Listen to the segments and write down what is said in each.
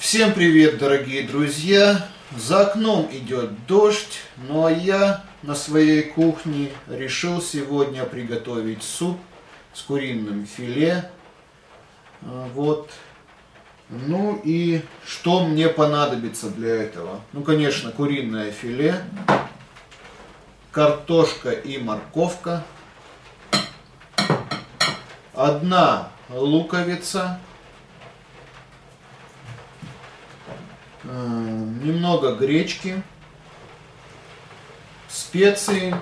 Всем привет, дорогие друзья! За окном идет дождь, ну а я на своей кухне решил сегодня приготовить суп с куриным филе. Вот. Ну и что мне понадобится для этого? Ну, конечно, куриное филе, картошка и морковка, одна луковица, немного гречки, специи,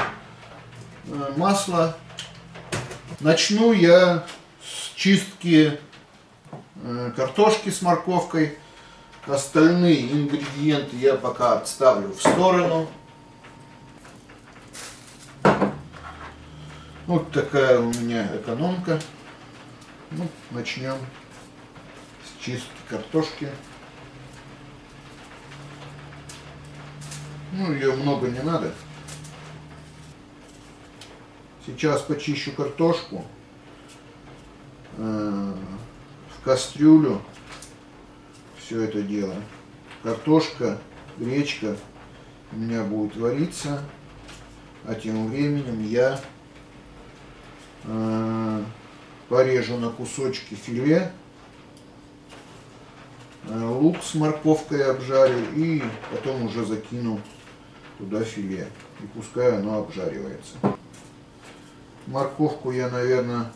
масло. Начну я с чистки картошки с морковкой. Остальные ингредиенты я пока отставлю в сторону. Вот такая у меня экономка. Ну, начнем с чистки картошки. Ну, ее много не надо. Сейчас почищу картошку в кастрюлю. Все это дело. Картошка, гречка у меня будет вариться. А тем временем я порежу на кусочки филе. Лук с морковкой обжарю и потом уже закину туда филе. И пускай оно обжаривается. Морковку я, наверное,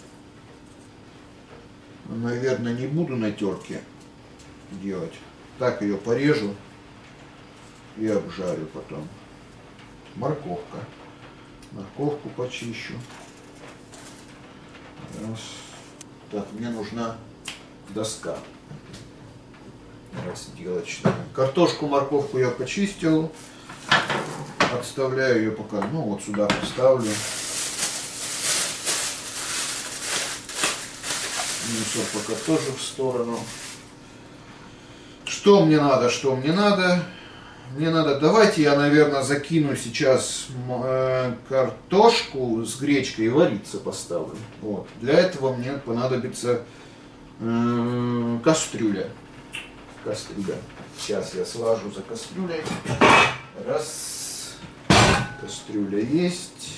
не буду на терке делать. Так ее порежу и обжарю потом. Морковка. Морковку почищу. Раз. Так, мне нужна доска разделочная. Картошку, морковку я почистил. Отставляю ее пока, ну вот сюда поставлю. Мусор пока тоже в сторону. Что мне надо? Что мне надо? Мне надо, давайте я, наверное, закину сейчас картошку с гречкой и вариться поставлю. Вот. Для этого мне понадобится кастрюля. Кастрюля. Сейчас я слажу за кастрюлей. Раз. Кастрюля есть.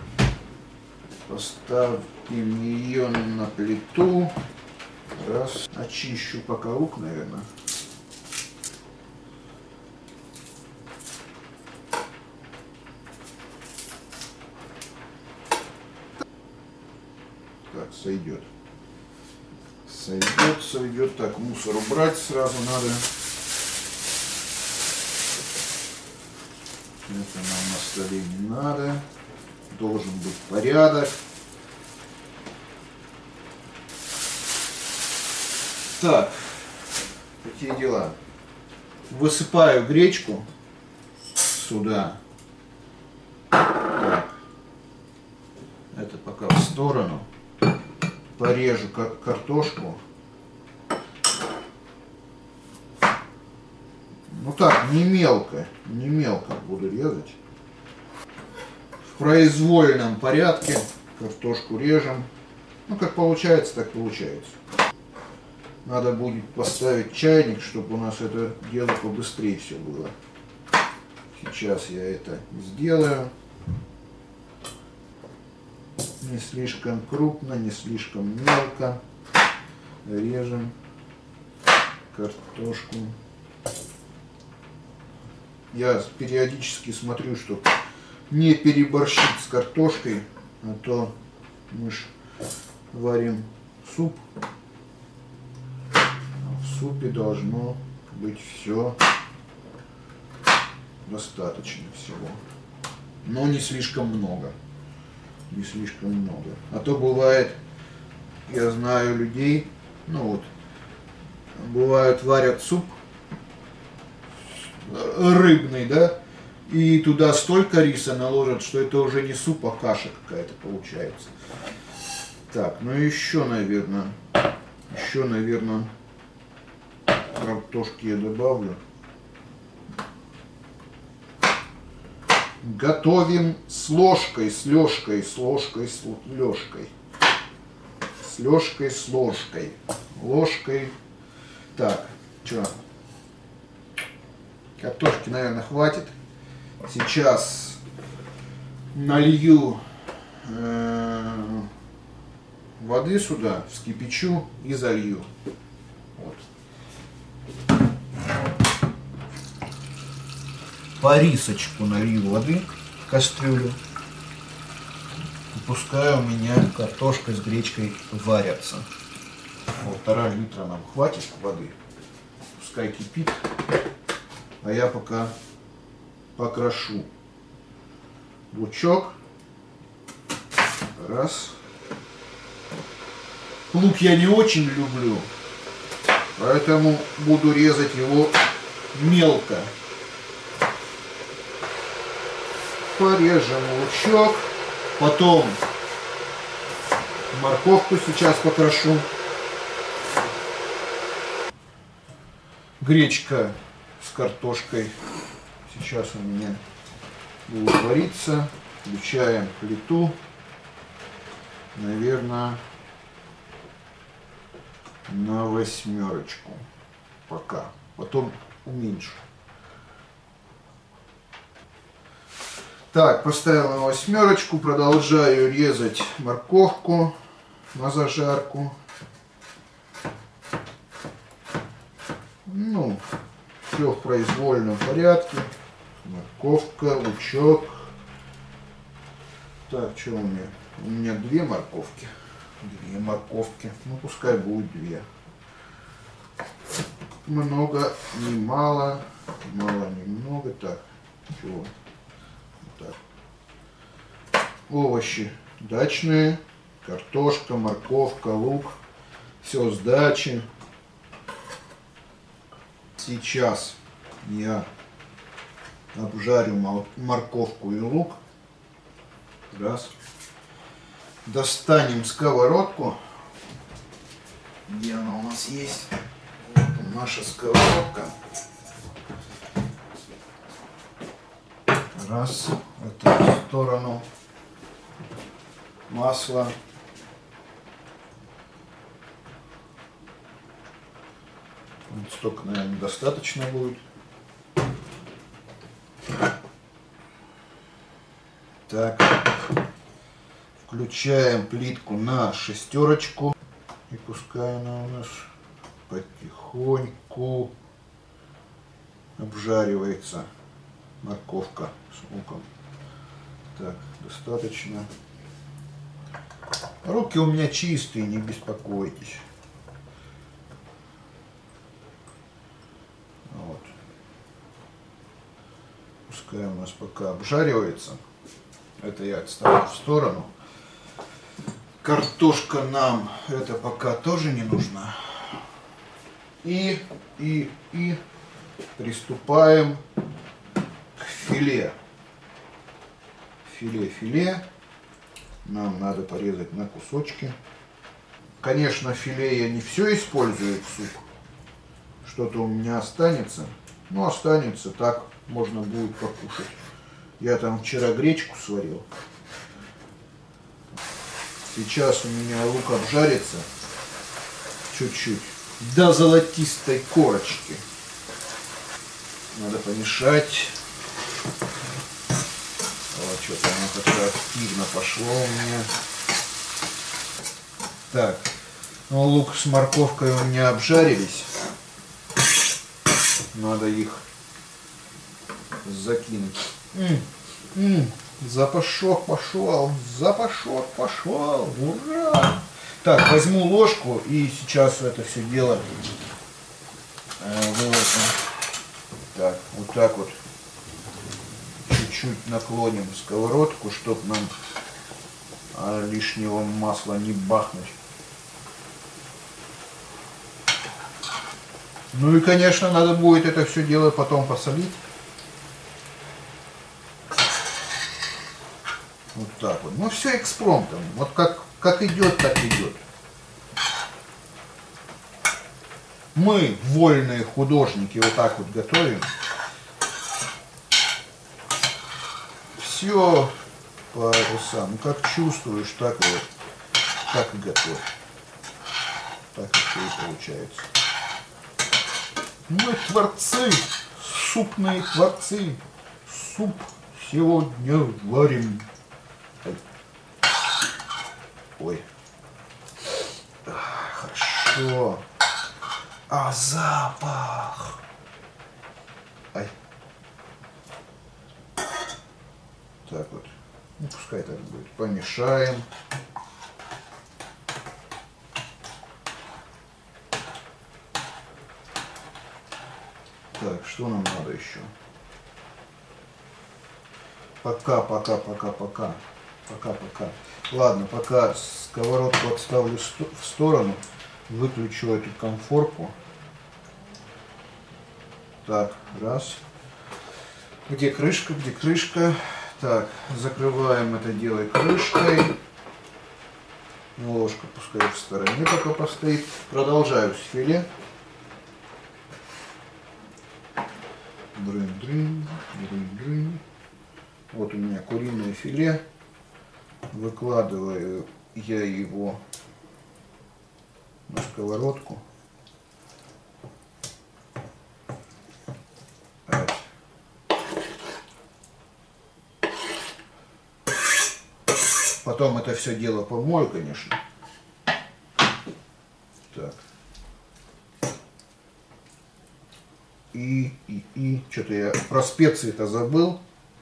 Поставим ее на плиту. Раз. Очищу пока лук, наверное. Так, сойдет. Сойдет. Так, мусор убрать сразу надо. Это нам на столе не надо. Должен быть порядок. Так, какие дела? Высыпаю гречку сюда. Так. Это пока в сторону. Порежу картошку. Ну так, не мелко буду резать. В произвольном порядке картошку режем. Ну как получается, так получается. Надо будет поставить чайник, чтобы у нас это дело побыстрее все было. Сейчас я это сделаю. Не слишком крупно, не слишком мелко. Режем картошку. Я периодически смотрю, чтобы не переборщить с картошкой, а то мы ж варим суп. В супе должно быть все достаточно всего. Но не слишком много. Не слишком много. А то бывает, я знаю людей, ну вот, бывает варят суп рыбный, да, и туда столько риса наложат, что это уже не суп, а каша какая-то получается. Так, ну еще, наверное, картошки я добавлю. Готовим с ложкой, с ложкой. Ложкой. Так, Че? Картошки, наверное, хватит. Сейчас налью воды сюда, вскипячу и залью. Вот. По рисочку налью воды в кастрюлю. И пускай у меня картошка с гречкой варятся. 1,5 литра нам хватит воды. Пускай кипит. А я пока покрошу лучок. Раз. Лук я не очень люблю, поэтому буду резать его мелко. Порежем лучок. Потом морковку сейчас покрошу. Гречка с картошкой сейчас у меня будет вариться. Включаем плиту. Наверное, на 8 пока. Потом уменьшу. Так, поставил на 8. Продолжаю резать морковку на зажарку. Ну, все в произвольном порядке. Морковка, лучок. Так, что у меня? У меня 2 морковки. 2 морковки. Ну, пускай будет 2. Много, не мало. Мало, немного. Так, чего? Вот так. Овощи дачные. Картошка, морковка, лук. Все с дачи. Сейчас я обжарю морковку и лук. Раз. Достанем сковородку. Где она у нас есть? Вот наша сковородка. Раз. Это в сторону. Масло. Вот столько, наверное, достаточно будет. Так. Включаем плитку на 6. И пускай она у нас потихоньку обжаривается. Морковка с луком. Так, достаточно. Руки у меня чистые, не беспокойтесь. Вот. Пускай у нас пока обжаривается. Это я отставлю в сторону. Картошка нам это пока тоже не нужна. И приступаем к филе. Филе. Нам надо порезать на кусочки. Конечно, филе я не все использую в суп. Что-то у меня останется. Но останется, так можно будет покушать. Я там вчера гречку сварил. Сейчас у меня лук обжарится чуть-чуть до золотистой корочки. Надо помешать. Вот что-то оно как-то активно пошло у меня. Так, ну, лук с морковкой у меня обжарились. Надо их закинуть. Запашок пошел, ура! Так, возьму ложку и сейчас это все дело выложим. Так, вот так вот чуть-чуть наклоним сковородку, чтобы нам лишнего масла не бахнуть. Ну и, конечно, надо будет это все дело потом посолить. Вот так вот. Ну все экспромтом. Вот как идет, так идет. Мы, вольные художники, вот так вот готовим. Все по ну, как чувствуешь, так и вот. Так и готовь. Так и все и получается. Мы творцы, супные творцы. Суп сегодня варим. Ой. Хорошо. А запах. Ай. Так вот. Ну, пускай так будет. Помешаем. Так, что нам надо еще? Пока. Ладно, пока сковородку отставлю в сторону. Выключу эту конфорку. Так, раз. Где крышка, где крышка? Так, закрываем это дело крышкой. Ложка пускай в стороне пока постоит. Продолжаю с филе. Дрын. Вот у меня куриное филе. Выкладываю я его на сковородку. Потом это все дело помою, конечно. Так. И что-то я про специи-то забыл.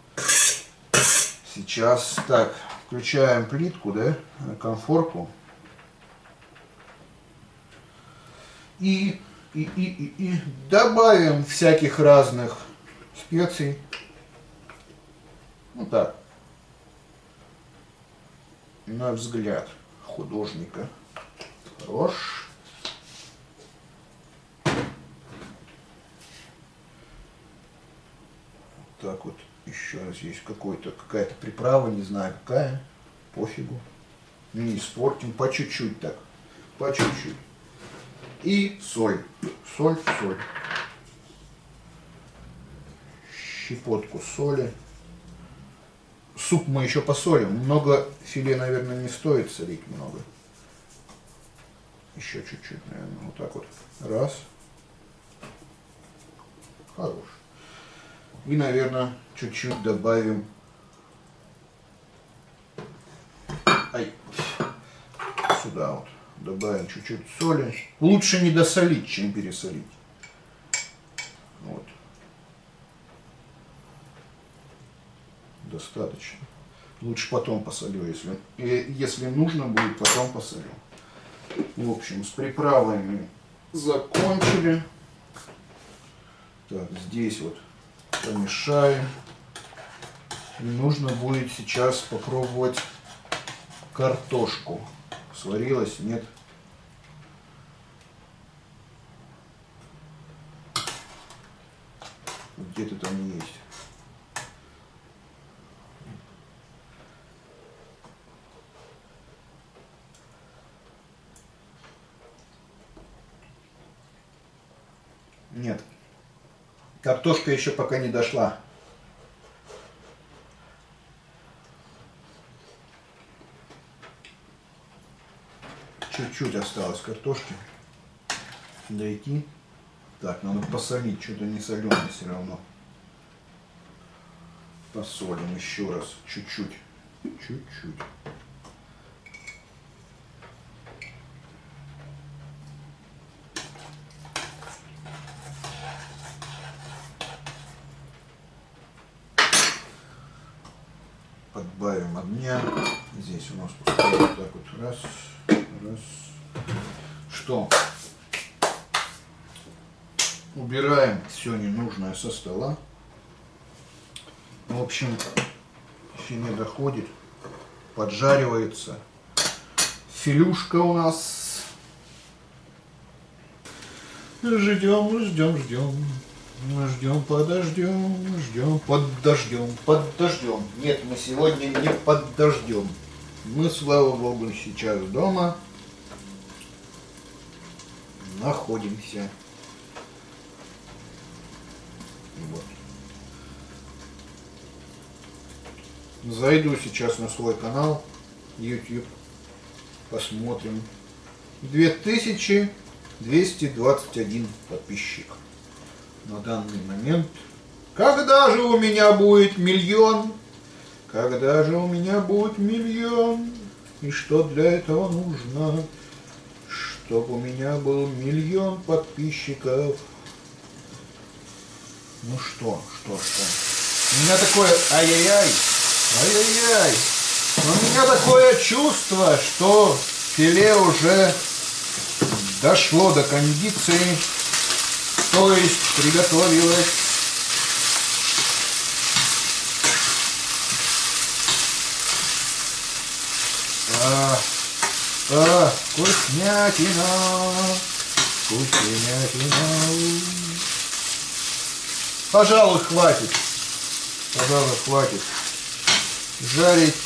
Сейчас так, включаем плитку, да, конфорку. И добавим всяких разных специй. Ну так, на взгляд художника. Хорош. Так вот, еще здесь какая-то приправа, не знаю какая, пофигу. Не испортим, по чуть-чуть так, по чуть-чуть. И соль. Соль. Щепотку соли. Суп мы еще посолим. Много филе, наверное, не стоит солить много. Еще чуть-чуть, наверное, вот так вот. Раз. Хорош. И, наверное, чуть-чуть добавим. Сюда вот. Добавим чуть-чуть соли. Лучше не досолить, чем пересолить. Вот. Достаточно. Лучше потом посолю, если нужно будет, потом посолю. В общем, с приправами закончили. Так, здесь вот помешаем. И нужно будет сейчас попробовать картошку. Сварилась, нет? Где-то там есть. Нет. Картошка еще пока не дошла. Чуть-чуть осталось картошки дойти. Так, надо посолить, что-то не соленое все равно. Посолим еще раз, чуть-чуть. Чуть-чуть. Подбавим огня. Здесь у нас пускай вот так вот раз. Что? Убираем все ненужное со стола. В общем, филе доходит, поджаривается. Филюшка у нас. Ждем, под дождем. Нет, мы сегодня не под дождем. Мы, слава богу, сейчас дома находимся. Вот. Зайду сейчас на свой канал YouTube, посмотрим. 2221 подписчик. на данный момент. Когда же у меня будет миллион? Когда же у меня будет миллион? И что для этого нужно? Чтобы у меня был миллион подписчиков. Ну что? У меня такое... Ай-яй-яй! Ай-яй-яй! У меня такое чувство, что филе уже дошло до кондиции, то есть приготовилось. Вкуснятина, вкуснятина. Пожалуй, хватит жарить.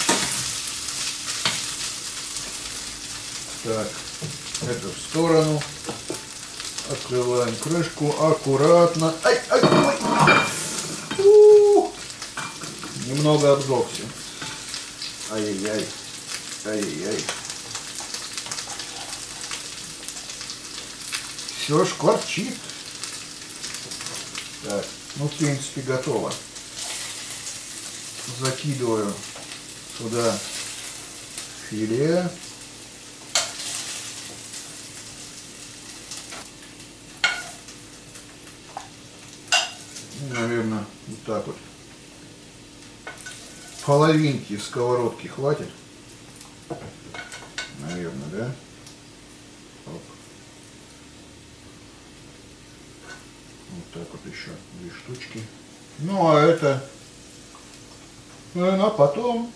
Так, это в сторону. Открываем крышку аккуратно. Ай, ой. Немного обжегся. Ай-яй-яй. Ай-яй-яй. Все шкварчит. Так, ну в принципе готово. Закидываю сюда филе. Наверное, вот так вот. Половинки сковородки хватит. Наверное, да? Оп. Вот так вот еще 2 штучки. Ну а это на потом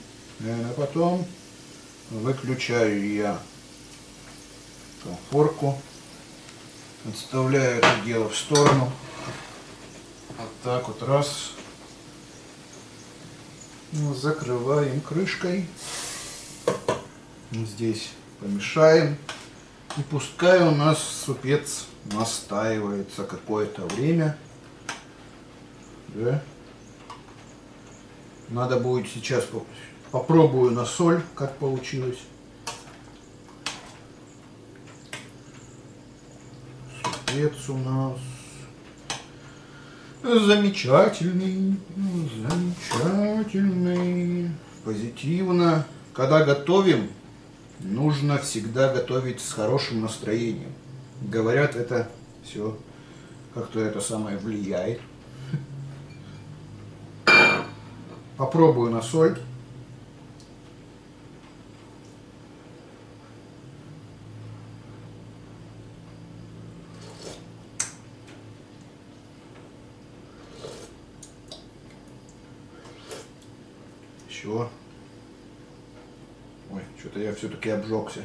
выключаю я конфорку, отставляю это дело в сторону. Вот так вот раз. Закрываем крышкой. Здесь помешаем. И пускай у нас супец настаивается какое-то время. Да? Надо будет сейчас попробую на соль, как получилось. Супец у нас замечательный, замечательный. Позитивно. Когда готовим, нужно всегда готовить с хорошим настроением. Говорят, это все как-то это самое влияет. Попробую на соль. Все. Ой, что-то я все-таки обжегся.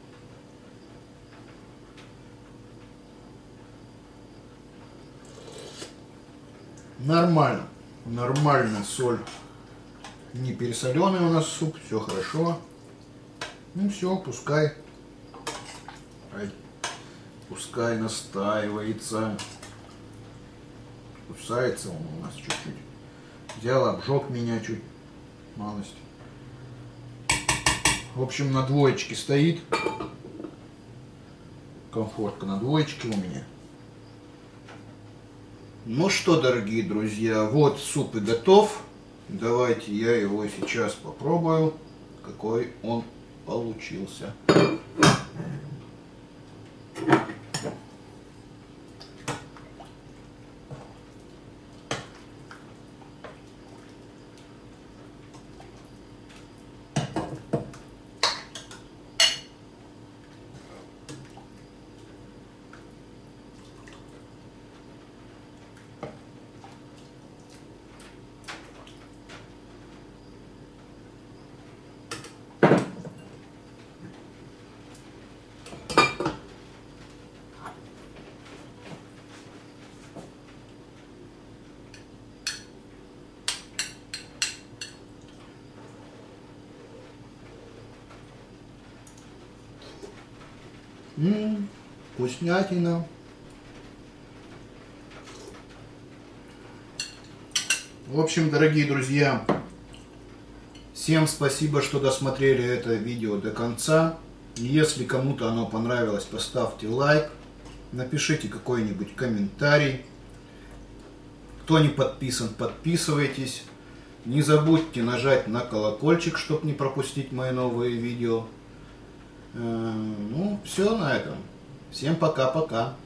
Нормально. Нормально соль. Не пересоленый у нас суп. Все хорошо. Ну все, пускай. Пускай настаивается. Кусается он у нас чуть-чуть. Взял, обжег меня чуть. Малость. В общем, на двоечке стоит. Конфортка на двоечке у меня. Ну что, дорогие друзья, вот суп и готов. Давайте я его сейчас попробую, какой он получился. Вкуснятина. В общем, дорогие друзья, всем спасибо, что досмотрели это видео до конца. Если кому-то оно понравилось, поставьте лайк, напишите какой-нибудь комментарий. Кто не подписан, подписывайтесь. Не забудьте нажать на колокольчик, чтобы не пропустить мои новые видео. Ну, все на этом. Всем пока-пока.